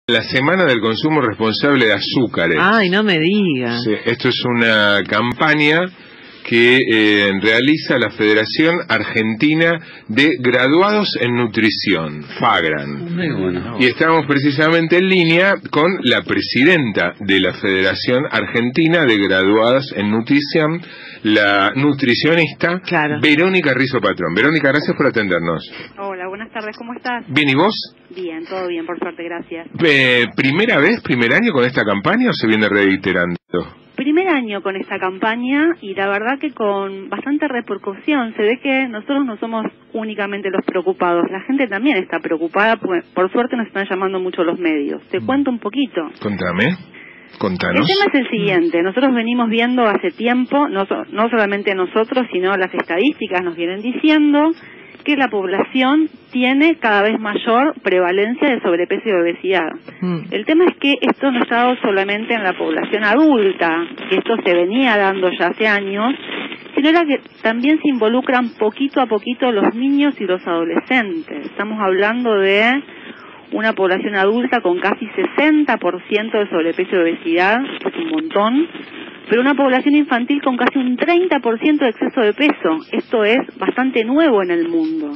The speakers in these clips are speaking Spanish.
La semana del consumo responsable de azúcares. Ay, no me diga. Sí, esto es una campaña que realiza la Federación Argentina de Graduados en Nutrición, FAGRAN. Muy bueno. Y estamos precisamente en línea con la presidenta de la Federación Argentina de Graduados en Nutrición, la nutricionista Verónica Rizzo Patrón. Verónica, gracias por atendernos. Hola, buenas tardes, ¿cómo estás? Bien, ¿y vos? Bien, todo bien, por suerte, gracias. ¿Primera vez, primer año con esta campaña o se viene reiterando? Primer año con esta campaña y la verdad que con bastante repercusión. Se ve que nosotros no somos únicamente los preocupados, la gente también está preocupada, porque por suerte nos están llamando mucho los medios. Te cuento un poquito. Contame. Contanos. El tema es el siguiente, nosotros venimos viendo hace tiempo, no solamente nosotros, sino las estadísticas nos vienen diciendo que la población tiene cada vez mayor prevalencia de sobrepeso y obesidad. El tema es que esto no está dado solamente en la población adulta, que esto se venía dando ya hace años, sino que también se involucran poquito a poquito los niños y los adolescentes. Estamos hablando de una población adulta con casi 60% de sobrepeso y obesidad, esto es un montón, pero una población infantil con casi un 30% de exceso de peso. Esto es bastante nuevo en el mundo.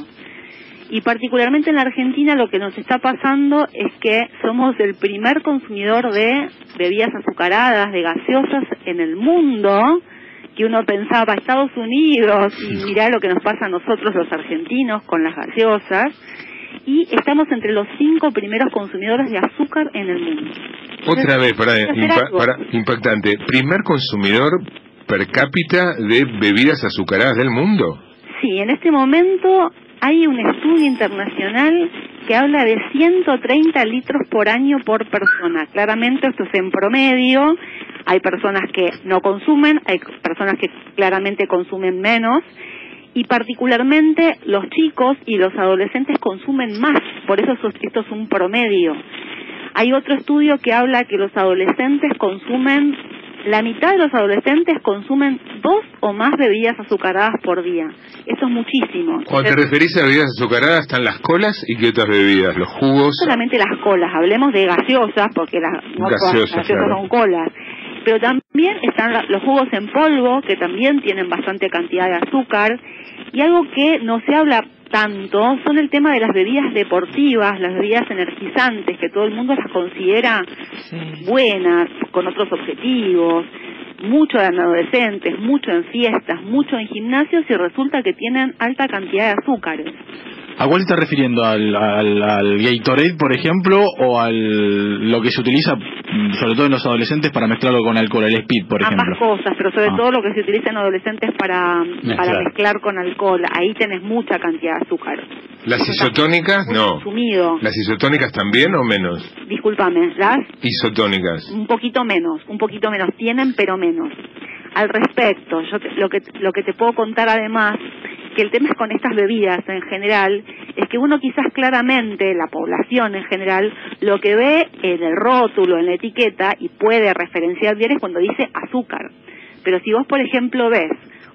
Y particularmente en la Argentina lo que nos está pasando es que somos el primer consumidor de bebidas azucaradas, de gaseosas en el mundo, que uno pensaba Estados Unidos, y mirá lo que nos pasa a nosotros los argentinos con las gaseosas. Y estamos entre los 5 primeros consumidores de azúcar en el mundo. Entonces, otra vez, impactante, primer consumidor per cápita de bebidas azucaradas del mundo. Sí, en este momento hay un estudio internacional que habla de 130 litros por año por persona. Claramente esto es en promedio, hay personas que no consumen, hay personas que claramente consumen menos, y particularmente los chicos y los adolescentes consumen más, por eso esto es un promedio. Hay otro estudio que habla que los adolescentes consumen, la mitad de los adolescentes consumen 2 o más bebidas azucaradas por día. Eso es muchísimo. Cuando te referís a bebidas azucaradas, ¿están las colas y qué otras bebidas? ¿Los jugos? No solamente las colas, hablemos de gaseosas, porque las gaseosas son colas. Pero también están los jugos en polvo, que también tienen bastante cantidad de azúcar. Y algo que no se habla tanto son el tema de las bebidas deportivas, las bebidas energizantes, que todo el mundo las considera buenas, con otros objetivos. Mucho en adolescentes, mucho en fiestas, mucho en gimnasios, y resulta que tienen alta cantidad de azúcares. ¿A cuál se está refiriendo? ¿Al Gatorade, por ejemplo, o al lo que se utiliza sobre todo en los adolescentes para mezclarlo con alcohol, el Speed, por ejemplo? Ambas cosas, pero sobre todo lo que se utiliza en adolescentes para mezclar con alcohol. Ahí tenés mucha cantidad de azúcar. ¿Las isotónicas? No. Consumido. ¿Las isotónicas también o menos? Discúlpame, ¿las? Isotónicas. Un poquito menos, tienen pero menos. Al respecto, yo lo que te puedo contar además, que el tema es con estas bebidas en general, es que uno quizás claramente, la población en general, lo que ve en el rótulo, en la etiqueta, y puede referenciar bien es cuando dice azúcar. Pero si vos, por ejemplo, ves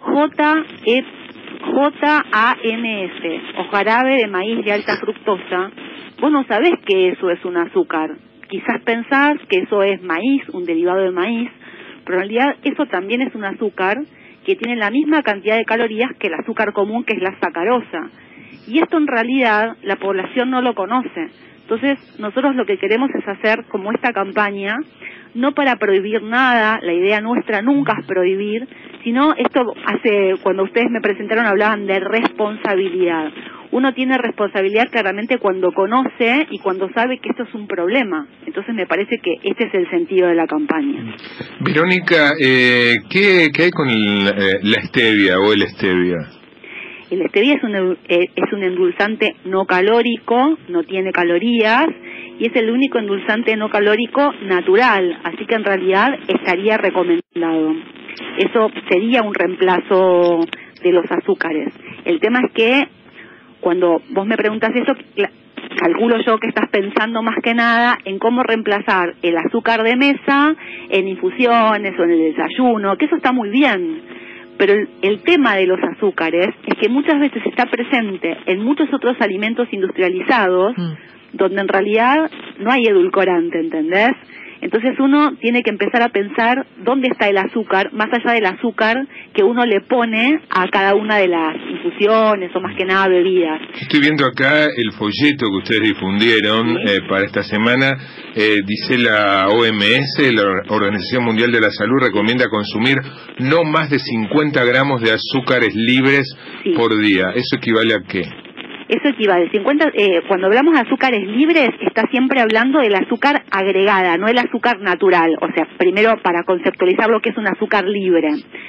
JAMS, o jarabe de maíz de alta fructosa, vos no sabés que eso es un azúcar. Quizás pensás que eso es maíz, un derivado de maíz, pero en realidad eso también es un azúcar que tiene la misma cantidad de calorías que el azúcar común, que es la sacarosa. Y esto en realidad la población no lo conoce. Entonces nosotros lo que queremos es hacer como esta campaña, no para prohibir nada, la idea nuestra nunca es prohibir, sino cuando ustedes me presentaron hablaban de responsabilidad. Uno tiene responsabilidad claramente cuando conoce y cuando sabe que esto es un problema. Entonces me parece que este es el sentido de la campaña. Verónica, ¿qué hay con la stevia o el stevia? El stevia es un endulzante no calórico, no tiene calorías, y es el único endulzante no calórico natural, así que en realidad estaría recomendado. Eso sería un reemplazo de los azúcares. El tema es que cuando vos me preguntas eso, calculo yo que estás pensando más que nada en cómo reemplazar el azúcar de mesa en infusiones o en el desayuno, que eso está muy bien. Pero el tema de los azúcares es que muchas veces está presente en muchos otros alimentos industrializados donde en realidad no hay edulcorante, ¿entendés? Entonces uno tiene que empezar a pensar dónde está el azúcar, más allá del azúcar que uno le pone a cada una de las infusiones o más que nada bebidas. Estoy viendo acá el folleto que ustedes difundieron para esta semana. Dice la OMS, la Organización Mundial de la Salud, recomienda consumir no más de 50 gramos de azúcares libres por día. ¿Eso equivale a qué? Eso equivale, cuando hablamos de azúcares libres, está siempre hablando del azúcar agregada, no el azúcar natural. O sea, primero para conceptualizar lo que es un azúcar libre.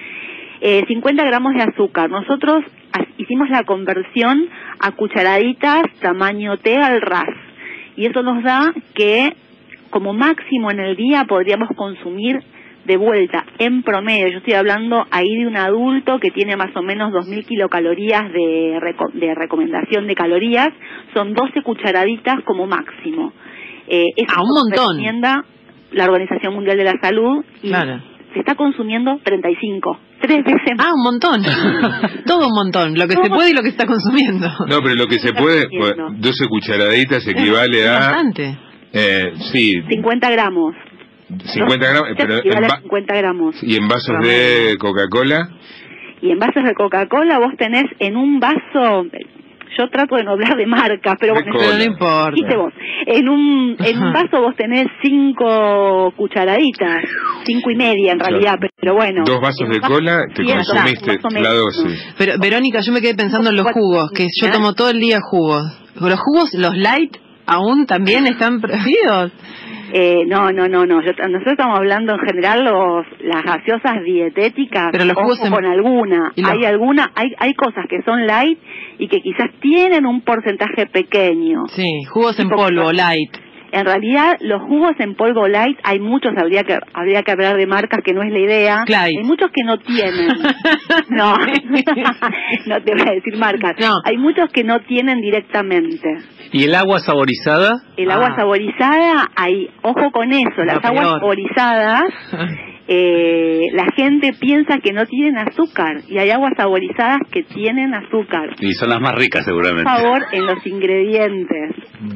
50 gramos de azúcar. Nosotros hicimos la conversión a cucharaditas tamaño té al ras. Y eso nos da que como máximo en el día podríamos consumir de vuelta, en promedio, yo estoy hablando ahí de un adulto que tiene más o menos 2.000 kilocalorías de recomendación de calorías, son 12 cucharaditas como máximo. Un montón. Recomienda la Organización Mundial de la Salud y se está consumiendo 35, 3 veces más. Un montón. Todo un montón, lo que se puede y lo que se está consumiendo. No, pero lo que se puede, 12 cucharaditas equivale a... Bastante. Sí. 50 gramos. 50 gramos, pero 50 gramos. ¿Y en vasos de Coca-Cola? Y en vasos de Coca-Cola vos tenés en un vaso, yo trato de no hablar de marca, pero bueno, no importa. Vos, en un vaso vos tenés 5 cucharaditas, 5 y media en realidad, pero bueno. 2 vasos de cola, te consumiste la dosis. Pero Verónica, yo me quedé pensando en los jugos, que yo tomo todo el día jugos. ¿Los jugos, los light, aún también están prohibidos? No. Nosotros estamos hablando en general las gaseosas dietéticas, pero los jugos con alguna. Hay cosas que son light y que quizás tienen un porcentaje pequeño. Sí, jugos en polvo, light. En realidad, los jugos en polvo light, hay muchos, habría que hablar de marcas que no es la idea. Light. Hay muchos que no tienen. No, no te voy a decir marcas. No. Hay muchos que no tienen directamente. ¿Y el agua saborizada? El agua saborizada, ojo con eso, las aguas saborizadas, la gente piensa que no tienen azúcar, y hay aguas saborizadas que tienen azúcar. Y son las más ricas seguramente. Por favor, en los ingredientes.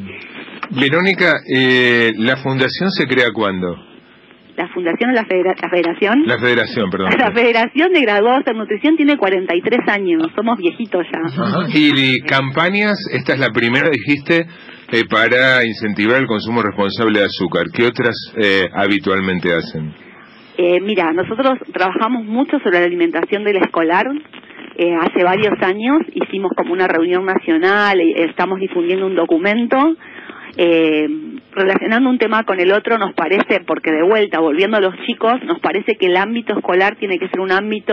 Verónica, ¿la fundación se crea cuándo? ¿La fundación o la federación? La federación, perdón. La Federación de Graduados en Nutrición tiene 43 años, somos viejitos ya. Ajá. ¿Y campañas? Esta es la primera, dijiste, para incentivar el consumo responsable de azúcar. ¿Qué otras habitualmente hacen? Mira, nosotros trabajamos mucho sobre la alimentación del escolar. Hace varios años hicimos como una reunión nacional, estamos difundiendo un documento. Relacionando un tema con el otro nos parece, porque de vuelta, volviendo a los chicos, nos parece que el ámbito escolar tiene que ser un ámbito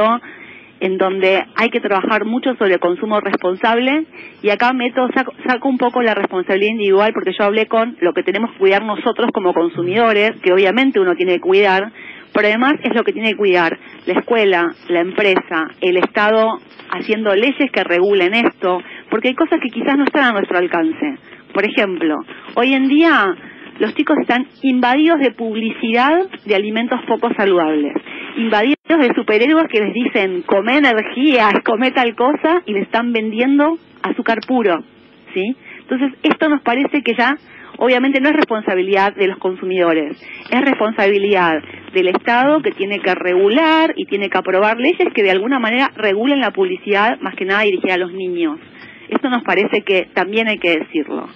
en donde hay que trabajar mucho sobre el consumo responsable, y acá saco un poco la responsabilidad individual, porque yo hablé con lo que tenemos que cuidar nosotros como consumidores, que obviamente uno tiene que cuidar, pero además es lo que tiene que cuidar la escuela, la empresa, el Estado, haciendo leyes que regulen esto, porque hay cosas que quizás no están a nuestro alcance. Por ejemplo, hoy en día los chicos están invadidos de publicidad de alimentos poco saludables, invadidos de superhéroes que les dicen come energía, come tal cosa, y le están vendiendo azúcar puro, ¿sí? Entonces esto nos parece que ya obviamente no es responsabilidad de los consumidores, es responsabilidad del Estado, que tiene que regular y tiene que aprobar leyes que de alguna manera regulen la publicidad, más que nada dirigida a los niños. Esto nos parece que también hay que decirlo.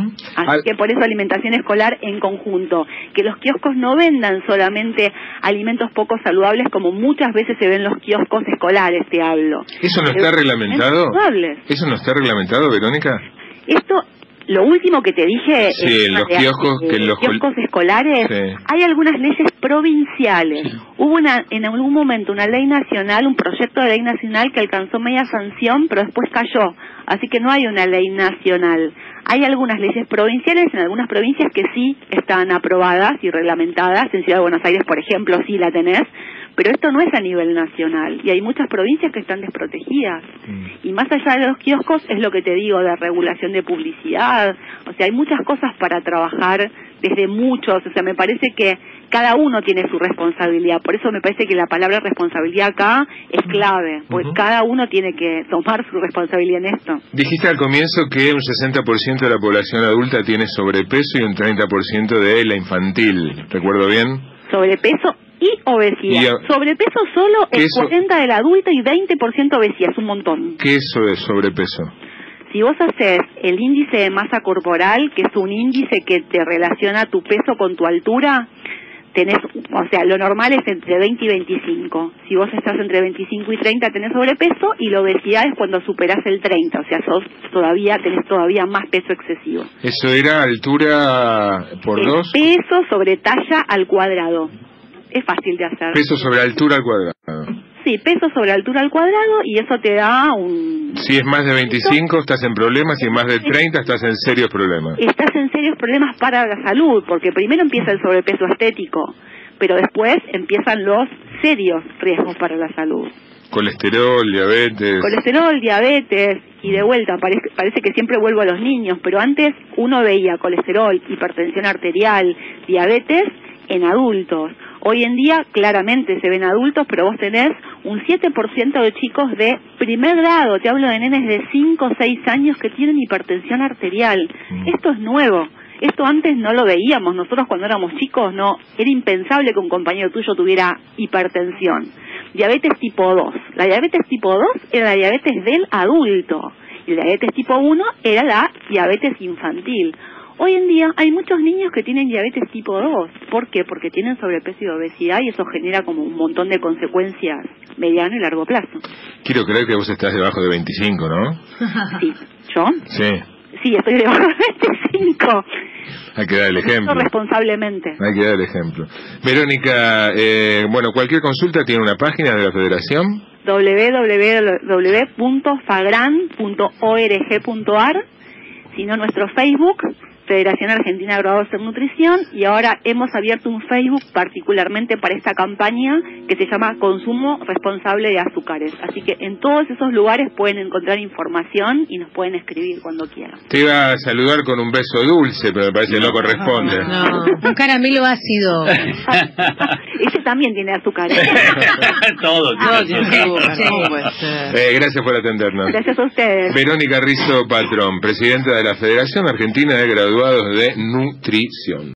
Así que por eso alimentación escolar en conjunto. Que los kioscos no vendan solamente alimentos poco saludables, como muchas veces se ven los kioscos escolares, te hablo. ¿Eso no está reglamentado? ¿Eso no está reglamentado, Verónica? Esto, lo último que te dije, en los kioscos escolares, hay algunas leyes provinciales. Hubo en algún momento una ley nacional, un proyecto de ley nacional que alcanzó media sanción, pero después cayó. Así que no hay una ley nacional. Hay algunas leyes provinciales en algunas provincias que sí están aprobadas y reglamentadas. En Ciudad de Buenos Aires, por ejemplo, sí la tenés. Pero esto no es a nivel nacional. Y hay muchas provincias que están desprotegidas. Y más allá de los kioscos, es lo que te digo, de regulación de publicidad. O sea, hay muchas cosas para trabajar desde muchos. O sea, me parece que cada uno tiene su responsabilidad. Por eso me parece que la palabra responsabilidad acá es clave, porque cada uno tiene que tomar su responsabilidad en esto. Dijiste al comienzo que un 60% de la población adulta tiene sobrepeso y un 30% de la infantil. ¿Recuerdo bien? Sobrepeso y obesidad. Sobrepeso solo el 40% de la adulta y 20% obesidad, es un montón. ¿Qué es eso de sobrepeso? Si vos haces el índice de masa corporal, que es un índice que te relaciona tu peso con tu altura, tenés, o sea, lo normal es entre 20 y 25. Si vos estás entre 25 y 30 tenés sobrepeso, y la obesidad es cuando superás el 30, o sea, tenés todavía más peso excesivo. ¿Eso era altura por 2? Peso sobre talla al cuadrado. Es fácil de hacer. Peso sobre altura al cuadrado. Sí, peso sobre altura al cuadrado, y eso te da un... Si es más de 25 estás en problemas, si es más de 30 estás en serios problemas. Estás en serios problemas para la salud, porque primero empieza el sobrepeso estético, pero después empiezan los serios riesgos para la salud. Colesterol, diabetes... Colesterol, diabetes, y de vuelta, parece que siempre vuelvo a los niños, pero antes uno veía colesterol, hipertensión arterial, diabetes en adultos. Hoy en día claramente se ven adultos, pero vos tenés un 7% de chicos de primer grado, te hablo de nenes de 5 o 6 años que tienen hipertensión arterial. Esto es nuevo, esto antes no lo veíamos, nosotros cuando éramos chicos no, era impensable que un compañero tuyo tuviera hipertensión. Diabetes tipo 2, la diabetes tipo 2 era la diabetes del adulto, y la diabetes tipo 1 era la diabetes infantil. Hoy en día hay muchos niños que tienen diabetes tipo 2. ¿Por qué? Porque tienen sobrepeso y obesidad, y eso genera como un montón de consecuencias mediano y largo plazo. Quiero creer que vos estás debajo de 25, ¿no? Sí. ¿Yo? Sí. Sí, estoy debajo de 25. Hay que dar el ejemplo. Responsablemente. Hay que dar el ejemplo. Verónica, bueno, cualquier consulta tiene una página de la Federación. www.fagran.org.ar, sino nuestro Facebook, Federación Argentina de Graduados en Nutrición, y ahora hemos abierto un Facebook particularmente para esta campaña que se llama Consumo Responsable de Azúcares. Así que en todos esos lugares pueden encontrar información y nos pueden escribir cuando quieran. Te iba a saludar con un beso dulce, pero me parece que no corresponde. No, un caramelo ácido. Ese también tiene azúcar. Todo tiene azúcar. Gracias por atendernos. Gracias a ustedes. Verónica Rizzo Patrón, presidenta de la Federación Argentina de Graduados de Nutrición.